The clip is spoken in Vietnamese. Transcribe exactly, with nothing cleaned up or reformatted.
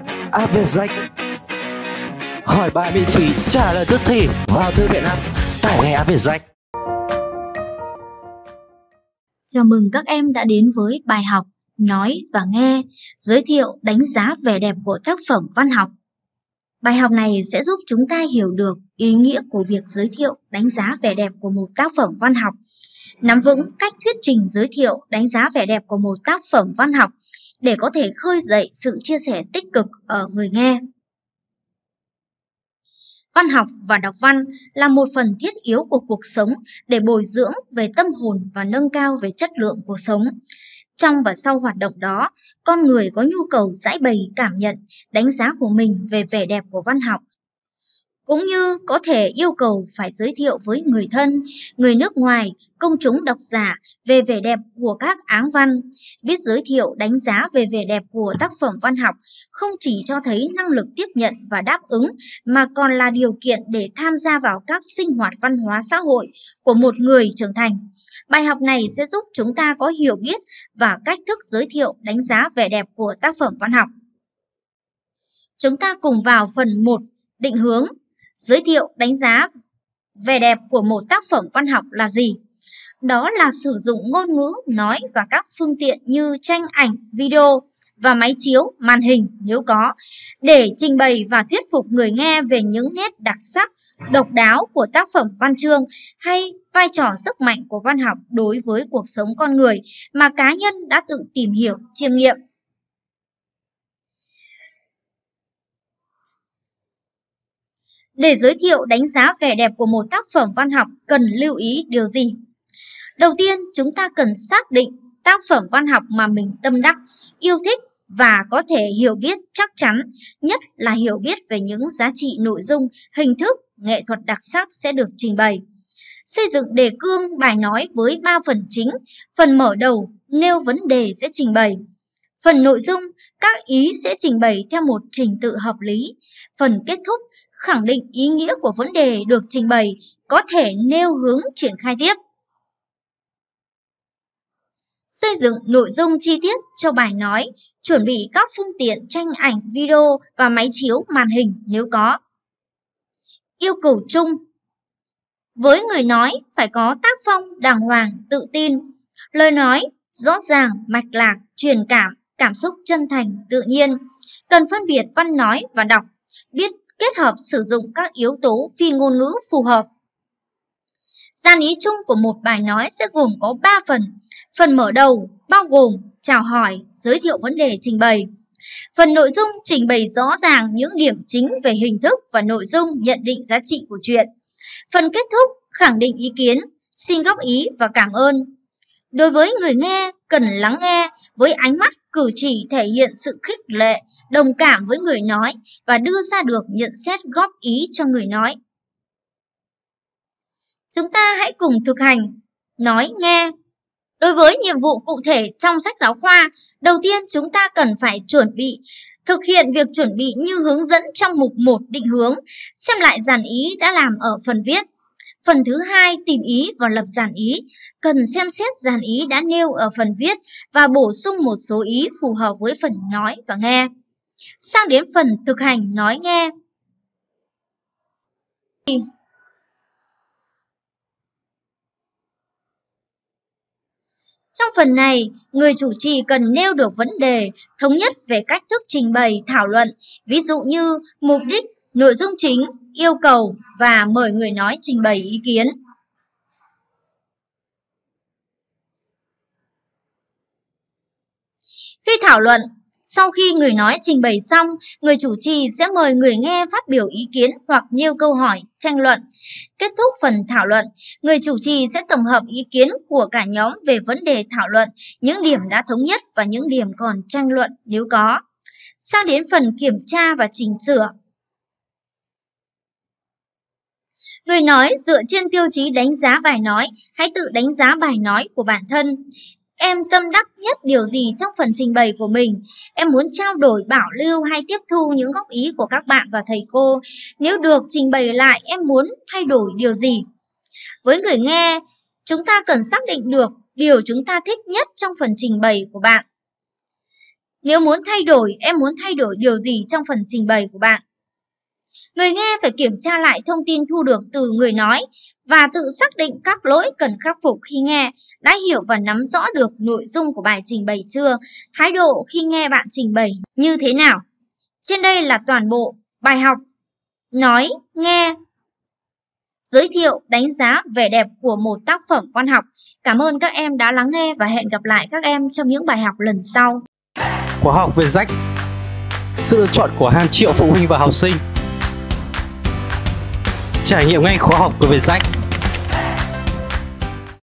áp Việt Danh. Hỏi bài miễn phí, trả lời tức thì. Vào thư viện app, tải ngay áp Việt Danh. Chào mừng các em đã đến với bài học Nói và Nghe, giới thiệu đánh giá vẻ đẹp của tác phẩm văn học. Bài học này sẽ giúp chúng ta hiểu được ý nghĩa của việc giới thiệu đánh giá vẻ đẹp của một tác phẩm văn học, nắm vững cách thuyết trình giới thiệu đánh giá vẻ đẹp của một tác phẩm văn học để có thể khơi dậy sự chia sẻ tích cực ở người nghe. Văn học và đọc văn là một phần thiết yếu của cuộc sống để bồi dưỡng về tâm hồn và nâng cao về chất lượng cuộc sống. Trong và sau hoạt động đó, con người có nhu cầu giải bày cảm nhận, đánh giá của mình về vẻ đẹp của văn học, cũng như có thể yêu cầu phải giới thiệu với người thân, người nước ngoài, công chúng độc giả về vẻ đẹp của các áng văn. Biết giới thiệu đánh giá về vẻ đẹp của tác phẩm văn học không chỉ cho thấy năng lực tiếp nhận và đáp ứng, mà còn là điều kiện để tham gia vào các sinh hoạt văn hóa xã hội của một người trưởng thành. Bài học này sẽ giúp chúng ta có hiểu biết và cách thức giới thiệu đánh giá vẻ đẹp của tác phẩm văn học. Chúng ta cùng vào phần một, định hướng. Giới thiệu đánh giá vẻ đẹp của một tác phẩm văn học là gì? Đó là sử dụng ngôn ngữ nói và các phương tiện như tranh ảnh, video và máy chiếu, màn hình nếu có, để trình bày và thuyết phục người nghe về những nét đặc sắc, độc đáo của tác phẩm văn chương hay vai trò sức mạnh của văn học đối với cuộc sống con người mà cá nhân đã tự tìm hiểu, chiêm nghiệm. Để giới thiệu đánh giá vẻ đẹp của một tác phẩm văn học cần lưu ý điều gì? Đầu tiên, chúng ta cần xác định tác phẩm văn học mà mình tâm đắc, yêu thích và có thể hiểu biết chắc chắn, nhất là hiểu biết về những giá trị nội dung, hình thức, nghệ thuật đặc sắc sẽ được trình bày. Xây dựng đề cương bài nói với ba phần chính. Phần mở đầu nêu vấn đề sẽ trình bày. Phần nội dung, các ý sẽ trình bày theo một trình tự hợp lý. Phần kết thúc, khẳng định ý nghĩa của vấn đề được trình bày, có thể nêu hướng triển khai tiếp. Xây dựng nội dung chi tiết cho bài nói, chuẩn bị các phương tiện tranh ảnh, video và máy chiếu, màn hình nếu có. Yêu cầu chung. Với người nói phải có tác phong đàng hoàng, tự tin, lời nói rõ ràng, mạch lạc, truyền cảm, cảm xúc chân thành, tự nhiên. Cần phân biệt văn nói và đọc, biết kết hợp sử dụng các yếu tố phi ngôn ngữ phù hợp. Dàn ý chung của một bài nói sẽ gồm có ba phần. Phần mở đầu bao gồm chào hỏi, giới thiệu vấn đề trình bày. Phần nội dung trình bày rõ ràng những điểm chính về hình thức và nội dung, nhận định giá trị của truyện. Phần kết thúc khẳng định ý kiến, xin góp ý và cảm ơn. Đối với người nghe, cần lắng nghe với ánh mắt cử chỉ thể hiện sự khích lệ, đồng cảm với người nói và đưa ra được nhận xét góp ý cho người nói. Chúng ta hãy cùng thực hành nói nghe. Đối với nhiệm vụ cụ thể trong sách giáo khoa, đầu tiên chúng ta cần phải chuẩn bị thực hiện việc chuẩn bị như hướng dẫn trong mục một định hướng, xem lại dàn ý đã làm ở phần viết. Phần thứ hai, tìm ý và lập dàn ý, cần xem xét dàn ý đã nêu ở phần viết và bổ sung một số ý phù hợp với phần nói và nghe. Sang đến phần thực hành nói nghe. Trong phần này, người chủ trì cần nêu được vấn đề, thống nhất về cách thức trình bày, thảo luận, ví dụ như mục đích, nội dung chính, yêu cầu và mời người nói trình bày ý kiến. Khi thảo luận, sau khi người nói trình bày xong, người chủ trì sẽ mời người nghe phát biểu ý kiến hoặc nêu câu hỏi, tranh luận. Kết thúc phần thảo luận, người chủ trì sẽ tổng hợp ý kiến của cả nhóm về vấn đề thảo luận, những điểm đã thống nhất và những điểm còn tranh luận nếu có. Sang đến phần kiểm tra và chỉnh sửa. Người nói dựa trên tiêu chí đánh giá bài nói, hãy tự đánh giá bài nói của bản thân. Em tâm đắc nhất điều gì trong phần trình bày của mình? Em muốn trao đổi, bảo lưu hay tiếp thu những góp ý của các bạn và thầy cô? Nếu được trình bày lại, em muốn thay đổi điều gì? Với người nghe, chúng ta cần xác định được điều chúng ta thích nhất trong phần trình bày của bạn. Nếu muốn thay đổi, em muốn thay đổi điều gì trong phần trình bày của bạn? Người nghe phải kiểm tra lại thông tin thu được từ người nói và tự xác định các lỗi cần khắc phục khi nghe. Đã hiểu và nắm rõ được nội dung của bài trình bày chưa? Thái độ khi nghe bạn trình bày như thế nào? Trên đây là toàn bộ bài học nói, nghe, giới thiệu, đánh giá vẻ đẹp của một tác phẩm văn học. Cảm ơn các em đã lắng nghe và hẹn gặp lại các em trong những bài học lần sau. Khóa học Vietjet, sự lựa chọn của hàng triệu phụ huynh và học sinh. Trải nghiệm ngay khóa học của Vietjet.